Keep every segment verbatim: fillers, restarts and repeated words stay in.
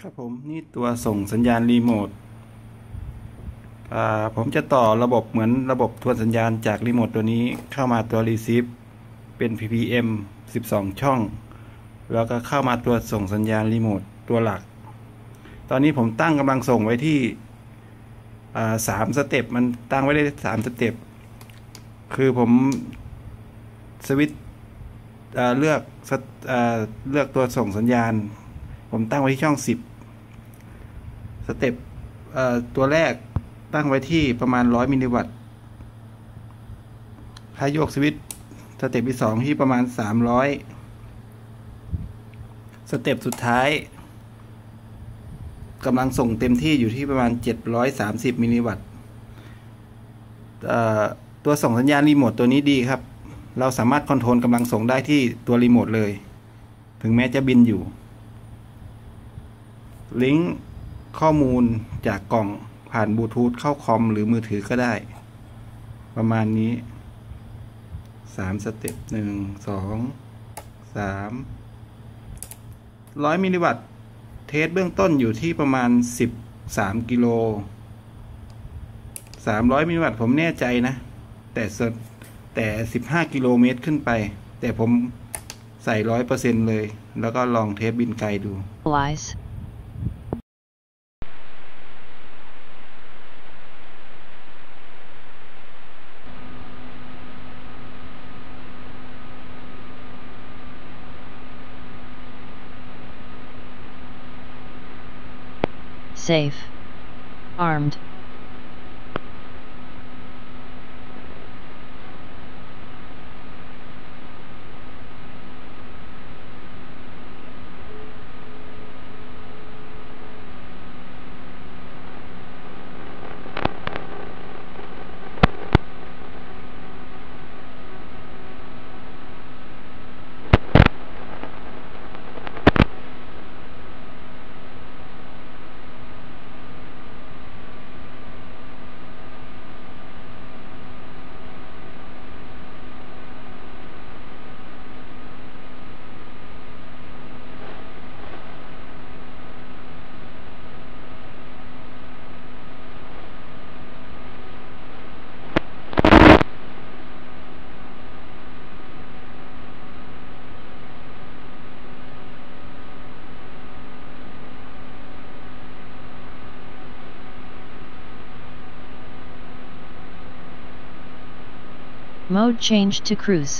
ครับผมนี่ตัวส่งสัญญาณรีโมทอ่าผมจะต่อระบบเหมือนระบบทวนสัญญาณจากรีโมทตัวนี้เข้ามาตัวรีซีฟเป็น พี พี เอ็ม สิบสอง ช่อง แล้วก็เข้ามาตัวส่งสัญญาณรีโมทตัวหลักตอนนี้ผมตั้งกำลังส่งไว้ที่อ่าสามสเต็ปมันตั้งไว้ได้สามสเต็ปคือผมสวิตช์เลือกเลือกตัวส่งสัญญาณผมตั้งไว้ที่ช่องสิบสเต็ปตัวแรกตั้งไว้ที่ประมาณร้อยมิลลิวัตต์ถ้าโยกสวิตช์สเต็ปที่สองที่ประมาณสามร้อยสเต็ปสุดท้ายกำลังส่งเต็มที่อยู่ที่ประมาณเจ็ดร้อยสามสิบมิลลิวัตต์ตัวส่งสัญญาณรีโมทตัวนี้ดีครับเราสามารถคอนโทรลกำลังส่งได้ที่ตัวรีโมทเลยถึงแม้จะบินอยู่ลิงก์ข้อมูลจากกล่องผ่านบลูทูธเข้าคอมหรือมือถือก็ได้ประมาณนี้สามสเต็ปหนึ่งสองสามร้อยมิลลิวัตต์เทสเบื้องต้นอยู่ที่ประมาณสิบสามกิโลสามร้อยมิลลิวัตต์ผมแน่ใจนะแต่แต่สิบห้ากิโลเมตรขึ้นไปแต่ผมใส่ร้อยเปอร์เซ็นต์เลยแล้วก็ลองเทสบินไกลดู Safe. Armed. Mode change to cruise.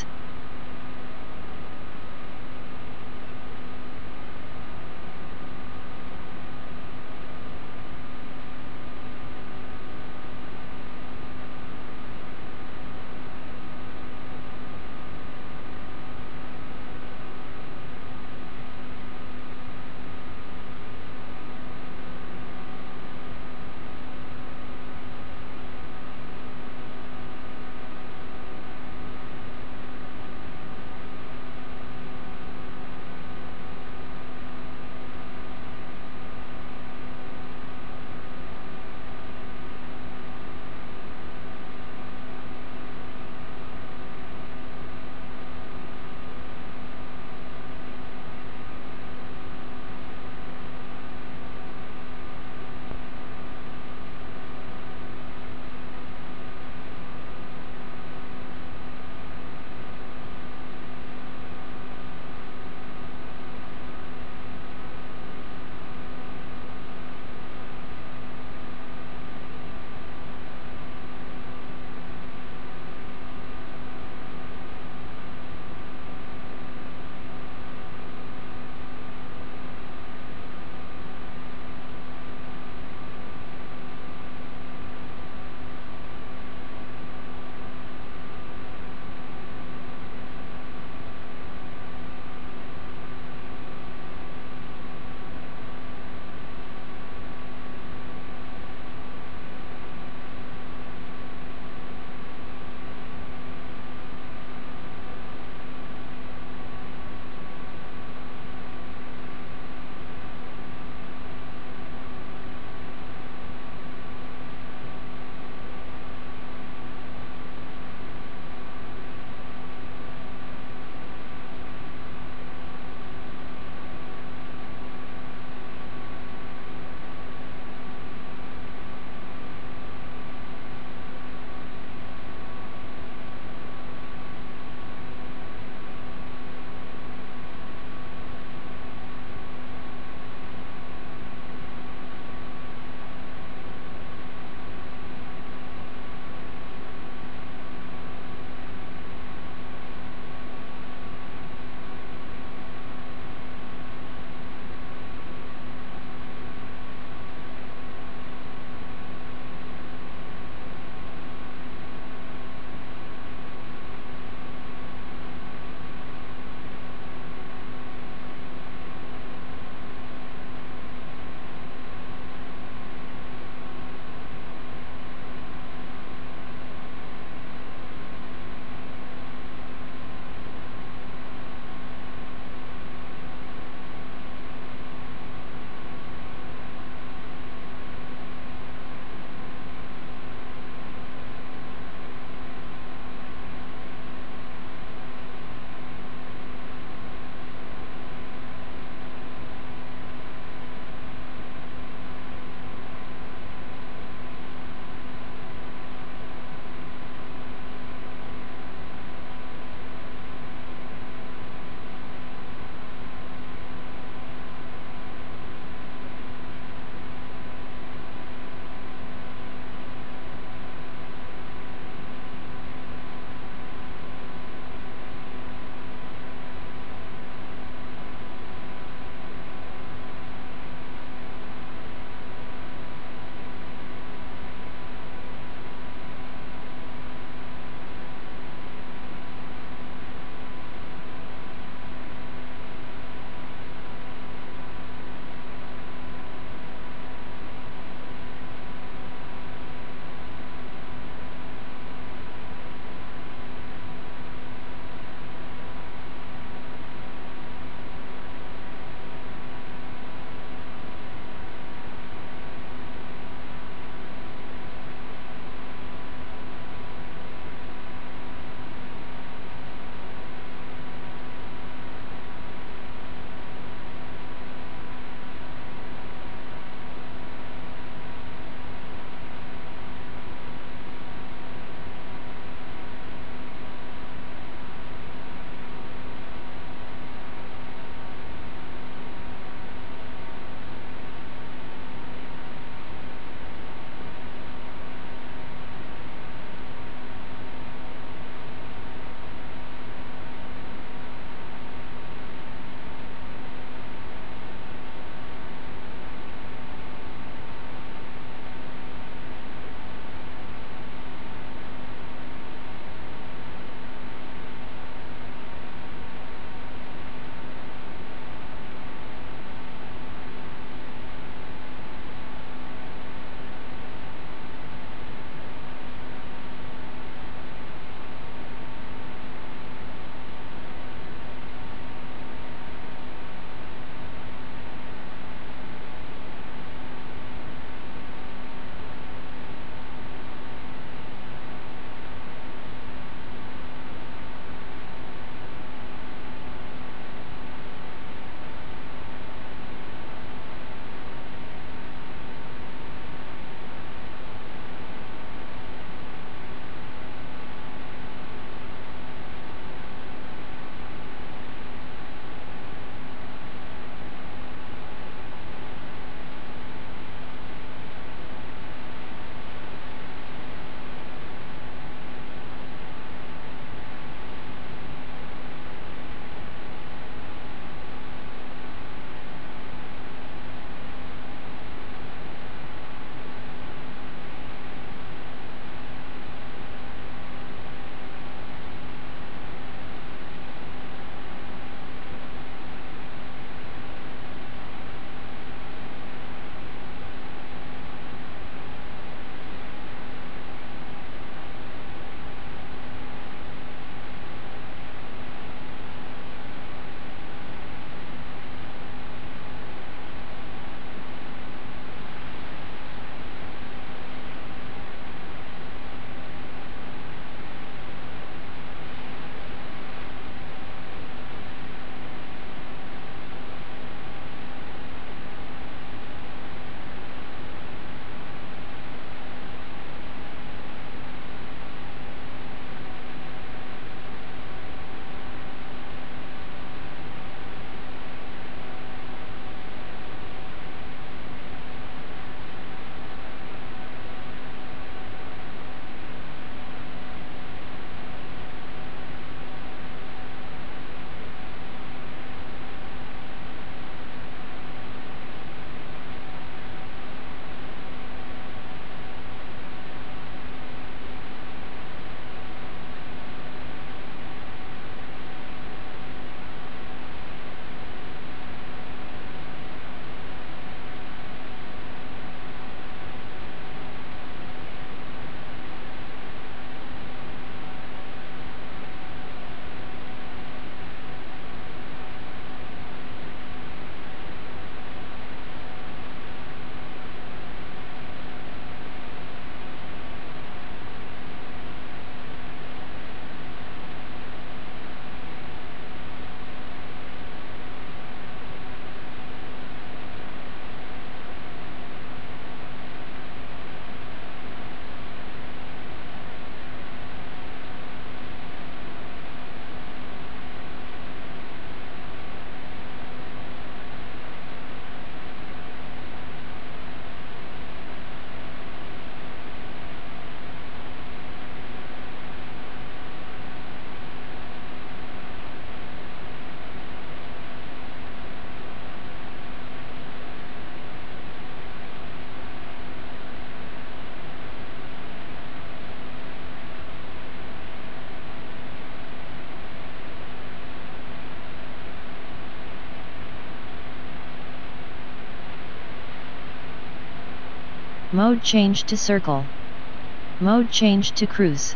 Mode change to circle. Mode change to cruise.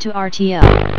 to R T L.